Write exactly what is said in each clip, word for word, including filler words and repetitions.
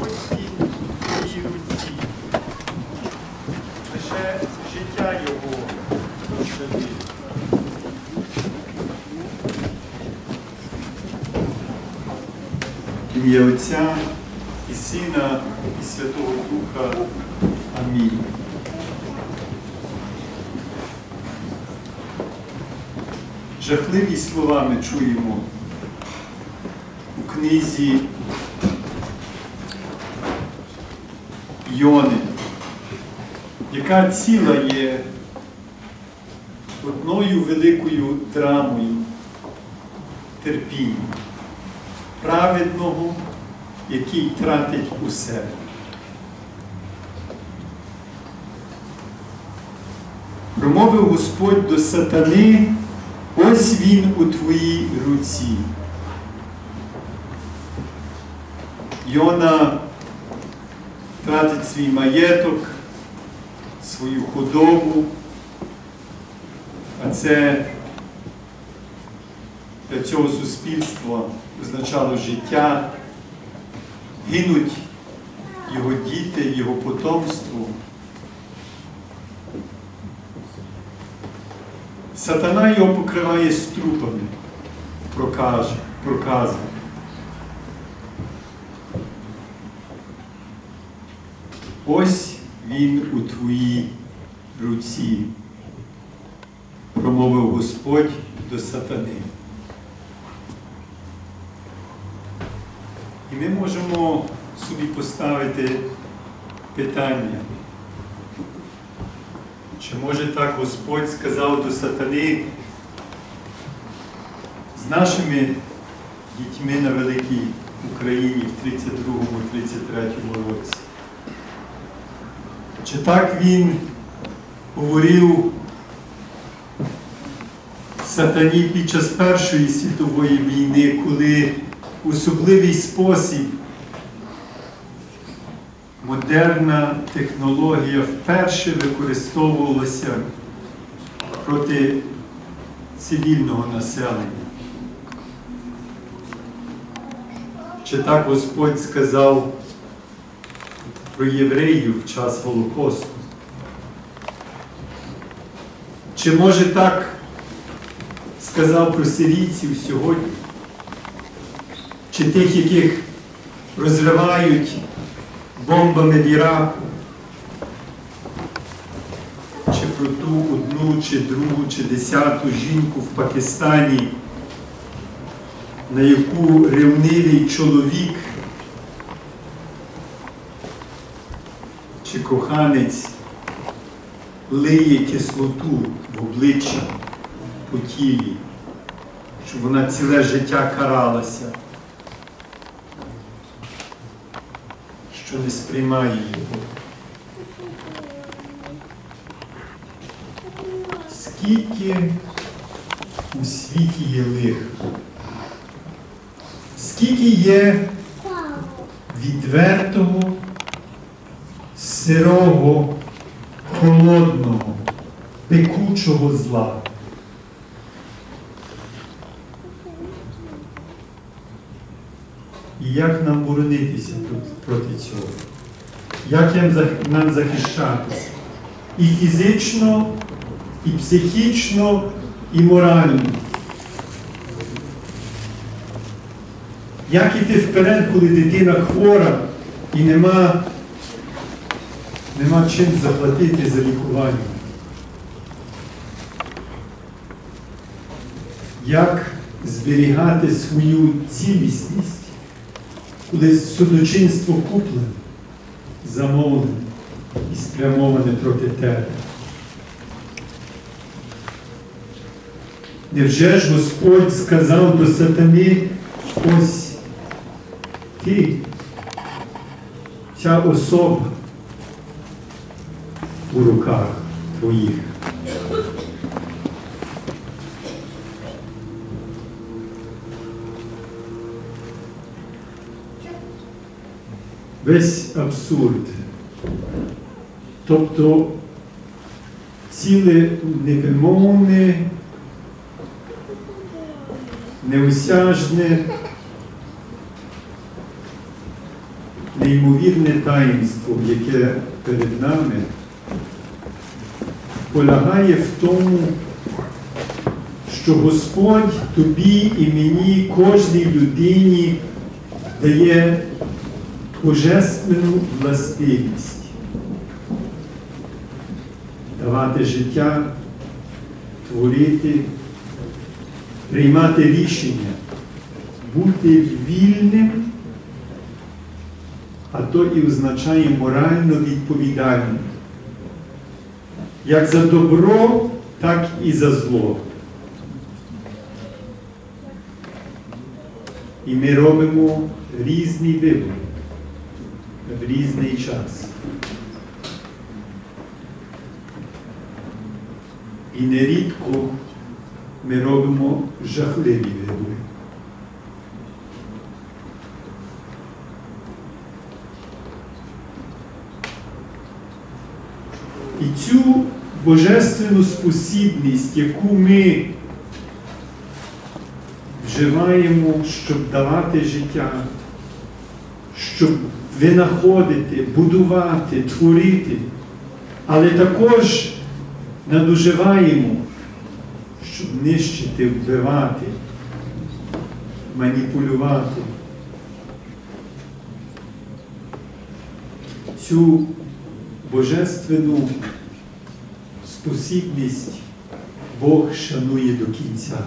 усій твоїй руці. Лише життя його пощади. В ім'я Отця і Сина, і Святого Духа. Амінь. Жахливі слова ми чуємо у книзі Йони, яка ціла є одною великою драмою терпіння праведного, який тратить усе. Промовив Господь до сатани: ось він у твоїй руці. Йона тратить свій маєток, свою худобу, а це для цього суспільства означало життя. Гинуть його діти, його потомство. Сатана його покриває струпами, прокаже, проказує. Ось він у твоїй руці, промовив Господь до сатани. І ми можемо собі поставити питання, чи може так Господь сказав до сатани з нашими дітьми на великій Україні в тридцять другому - тридцять третьому році? Чи так він говорив сатані під час Першої світової війни, коли в особливий спосіб модерна технологія вперше використовувалася проти цивільного населення? Чи так Господь сказав про євреїв в час Голокосту? Чи може так сказав про сирійців сьогодні? Чи тих, яких розривають бомбами в Іраку? Чи про ту одну, чи другу, чи десяту жінку в Пакистані, на яку ревнивий чоловік чи коханець лиє кислоту в обличчя, по тілі, щоб вона ціле життя каралася, що не сприймає його? Скільки у світі є лиха, скільки є відвертого, сирого, холодного, пекучого зла. І як нам боронитися проти цього? Як нам захищатися? І фізично, і психічно, і морально. Як іти вперед, коли дитина хвора і нема, нема чим заплатити за лікування? Як зберігати свою цілісність, коли судочинство куплене, замовлене і спрямоване проти тебе? Невже ж Господь сказав до сатани: ось ти, ця особа у руках твоїх? Весь абсурд, тобто ціле невимовне, неосяжне, неймовірне таїнство, яке перед нами, полягає в тому, що Господь тобі і мені, кожній людині дає божественну властивість давати життя, творити, приймати рішення, бути вільним, а то і означає морально відповідальним. Як за добро, так і за зло. І ми робимо різні вибори в різний час. І нерідко ми робимо жахливі вибори. І цю божественну спосібність, яку ми вживаємо, щоб давати життя, щоб винаходити, будувати, творити, але також надуживаємо, щоб нищити, вбивати, маніпулювати. Цю божественну спосібність Бог шанує до кінця.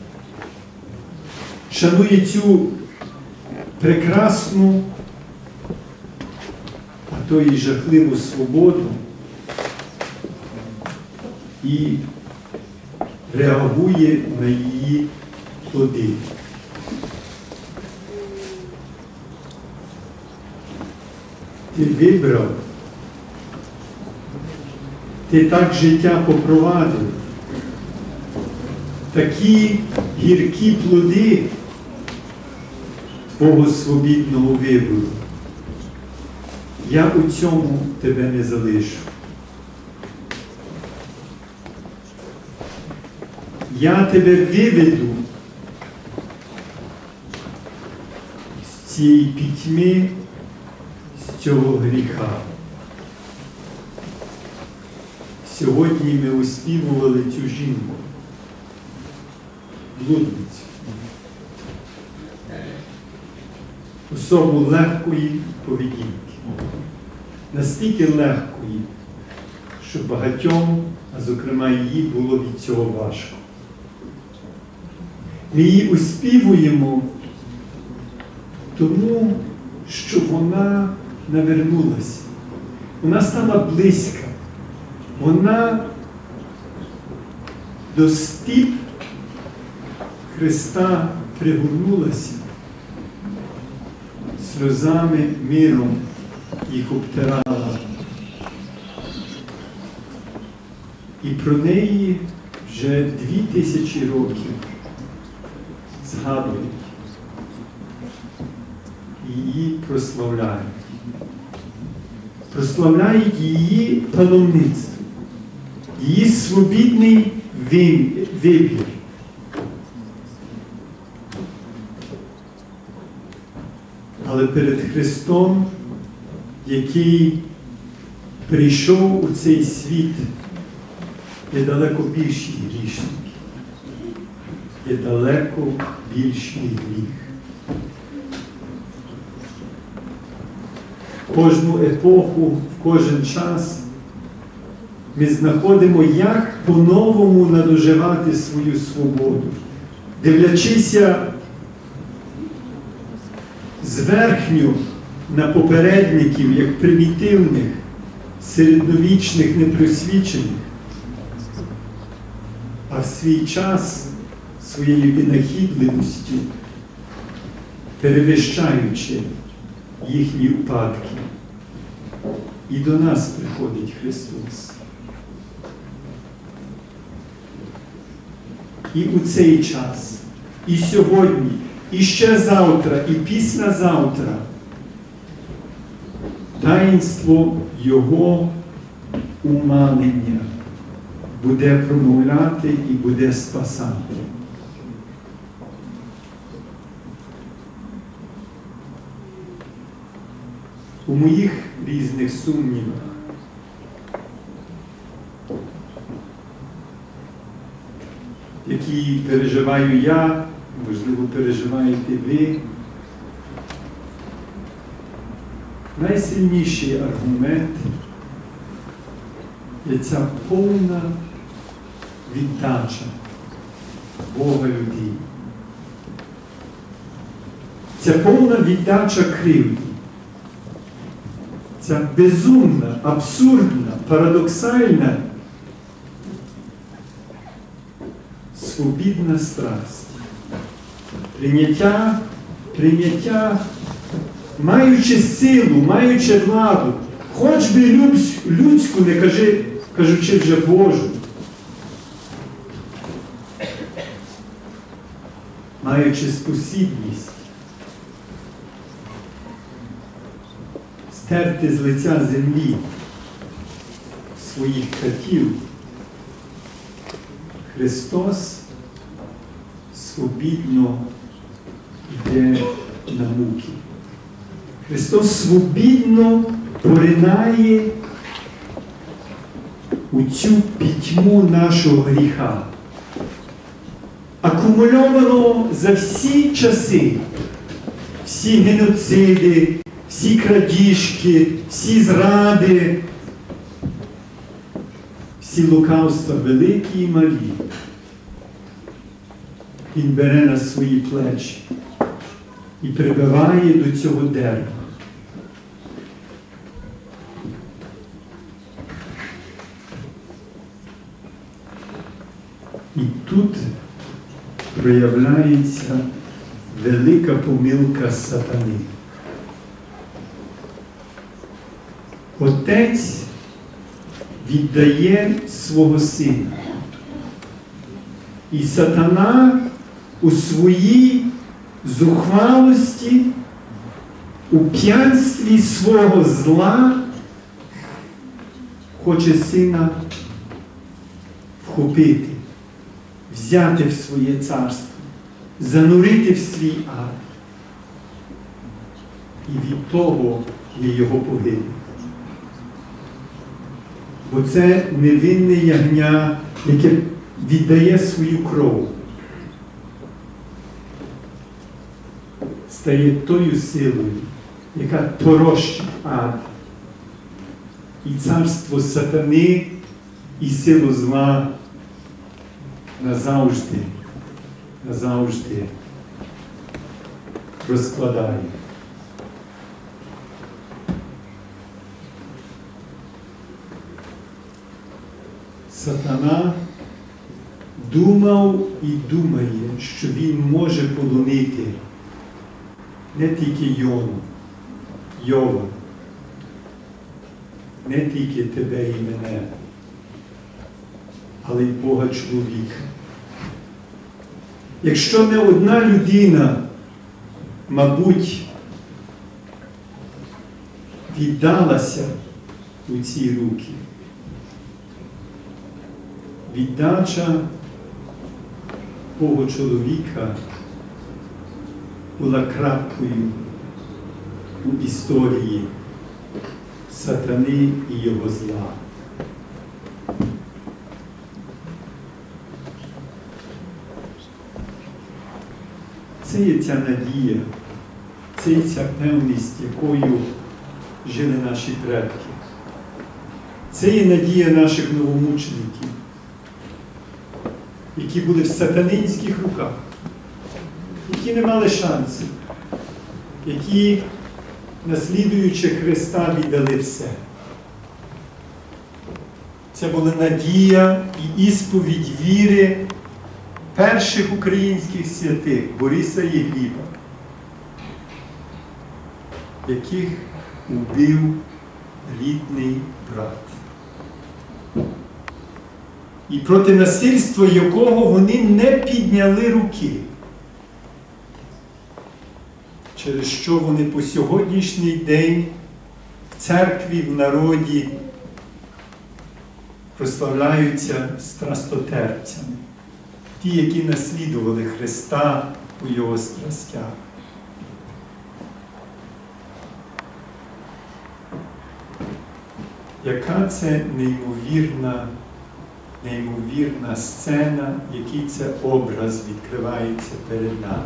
Шанує цю прекрасну, а то і жахливу свободу і реагує на її плоди. Ти вибрав, ти так життя попровадив, такі гіркі плоди твого свобідного вибору. Я у цьому тебе не залишу. Я тебе виведу з цієї пітьми, з цього гріха. Сьогодні ми оспівували цю жінку, блудницю. Особу легкої поведінки. Настільки легкої, що багатьом, а зокрема її, було від цього важко. Ми її оспівуємо тому, що вона навернулася. Вона стала близька. Вона до стіп Христа пригорнулася, сльозами, миром їх обтирала. І про неї вже дві тисячі років згадують, її прославляють. Прославляють її паломництво, її свобідний вибір. Але перед Христом, який прийшов у цей світ, є далеко більші грішники, є далеко більший гріх. В кожну епоху, в кожен час ми знаходимо, як по-новому надоживати свою свободу, дивлячися зверхньо на попередників, як примітивних, середньовічних, непросвічених, а в свій час своєю винахідливістю перевищаючи їхні упадки. І до нас приходить Христос. І у цей час, і сьогодні, і ще завтра, і післязавтра таїнство Його умалення буде промовляти і буде спасати. у моїх різних сумнівах. Які переживаю я, можливо, переживаєте ви. Найсильніший аргумент є ця повна віддача Бога людині. Ця повна віддача кривді. Ця безумна, абсурдна, парадоксальна, свобідна страсть. Прийняття, прийняття, маючи силу, маючи владу, хоч би людську, не кажи, кажучи вже Божу, маючи спосібність стерти з лиця землі своїх катів, Христос свобідно йде на муки. Христос свобідно поринає у цю пітьму нашого гріха. Акумульовано за всі часи, всі геноциди, всі крадіжки, всі зради, всі лукавства великі і малі. Він бере на свої плечі і прибиває до цього дерева. І тут проявляється велика помилка сатани. Отець віддає свого сина. І сатана у своїй зухвалості, у п'янстві свого зла хоче сина вхопити, взяти в своє царство, занурити в свій ад. І від того є його погибель. Бо це невинне ягня, яке віддає свою кров, стає тою силою, яка порощить ад. І царство сатани і силу зла назавжди, назавжди розкладає. Сатана думав і думає, що він може полонити не тільки Йону, Йова, не тільки тебе і мене, але й Бога чоловіка. Якщо не одна людина, мабуть, віддалася у ці руки, віддача Бога чоловіка була крапкою у історії сатани і його зла. Це є ця надія, це є ця певність, якою жили наші предки. Це є надія наших новомучеників, які були в сатанинських руках, які не мали шансів, які, наслідуючи Христа, віддали все. Це була надія і ісповідь віри перших українських святих Бориса і Гліба, яких убив рідний брат. І проти насильства якого вони не підняли руки, через що вони по сьогоднішній день в церкві, в народі прославляються страстотерпцями. Ті, які наслідували Христа у Його страстях. яка це неймовірна, неймовірна сцена, який це образ відкривається перед нами.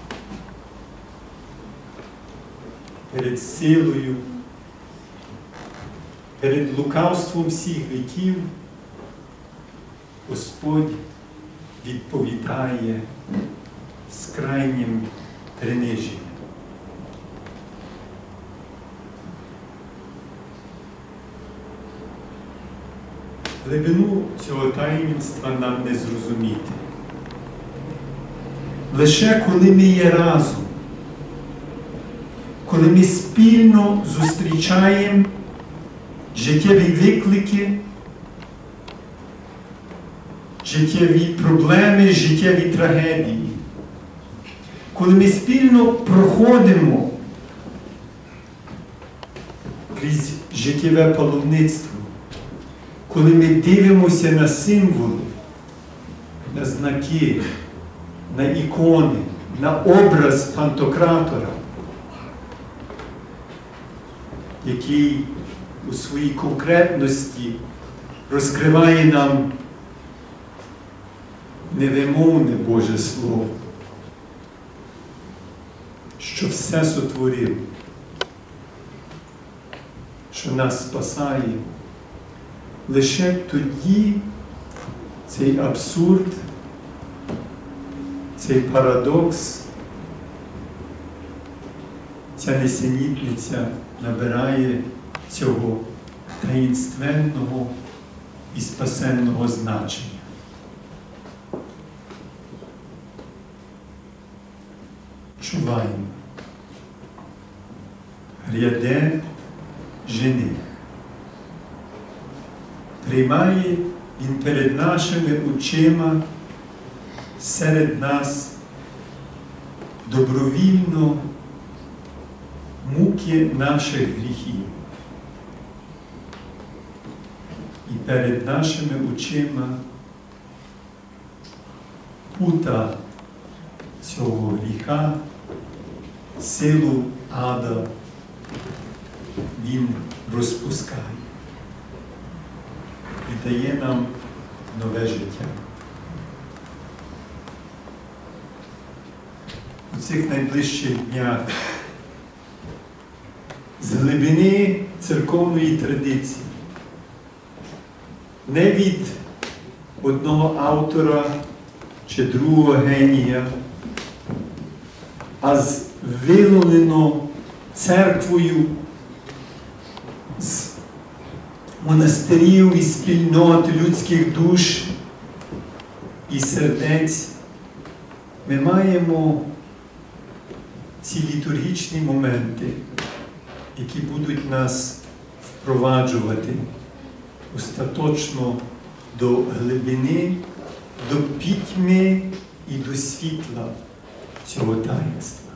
Перед силою, перед лукавством всіх віків Господь відповідає з крайнім приниженням. Глибину цього таїнства нам не зрозуміти. Лише коли ми є разом, коли ми спільно зустрічаємо життєві виклики, життєві проблеми, життєві трагедії, коли ми спільно проходимо крізь життєве паломництво, коли ми дивимося на символи, на знаки, на ікони, на образ Пантократора, який у своїй конкретності розкриває нам невимовне Боже Слово, що все сотворив, що нас спасає. Лише тоді цей абсурд, цей парадокс, ця несенітниця набирає цього таїнственного і спасенного значення. Чуваємо. Гряде жених. Приймає він перед нашими очима серед нас добровільно муки наших гріхів. І перед нашими очима пута цього гріха, силу ада він розпускає і дає нам нове життя. У цих найближчих днях з глибини церковної традиції, не від одного автора чи другого генія, а з виловлено церквою, з монастирів і спільнот людських душ і сердець, ми маємо ці літургічні моменти, які будуть нас впроваджувати остаточно до глибини, до пітьми і до світла цього таїнства.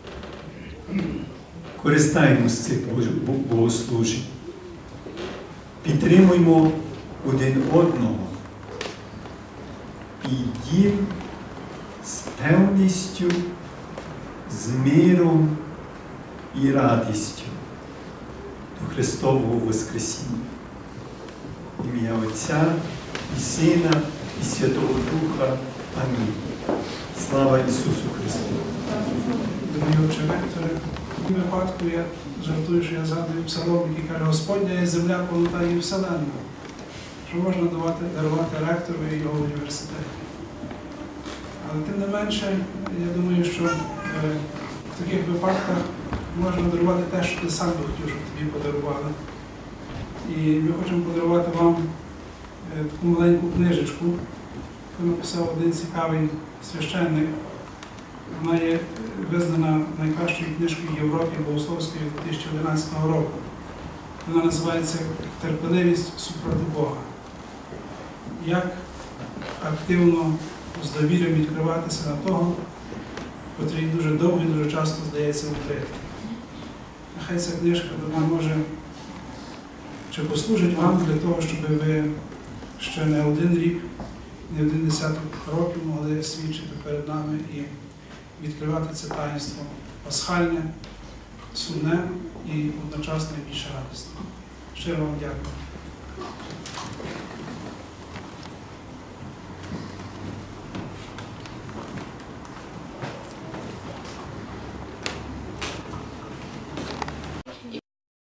Користаємось цих богослужень. Підтримуємо один одного і йдімо з певністю, з миром і радістю до Христового Воскресіння. Ім'я Отця і Сина і Святого Духа. Амінь. Слава Ісусу Христу! Дорогі отче Векторе, в цьому випадку я жартую, що я згадую псалом, який каже: Господня є земля, повнота і вселенна, що можна давати, дарувати ректорові його університеті. Але тим не менше, я думаю, що е, в таких випадках можна дарувати те, що ти сам би хотів, щоб тобі подарували. І ми хочемо подарувати вам е, таку маленьку книжечку, яку написав один цікавий священник. Вона є визнана найкращою книжкою в Європі богословською дві тисячі одинадцятого року. Вона називається «Терпеливість супроти Бога». Як активно, з довір'ям відкриватися на того, котрий дуже довго і дуже часто здається укритим. Нехай ця книжка вона може чи послужить вам для того, щоб ви ще не один рік, не один десяток років могли свідчити перед нами і відкривати це таїнство пасхальне, сумне і одночасно більш радісне. Щиро вам дякую.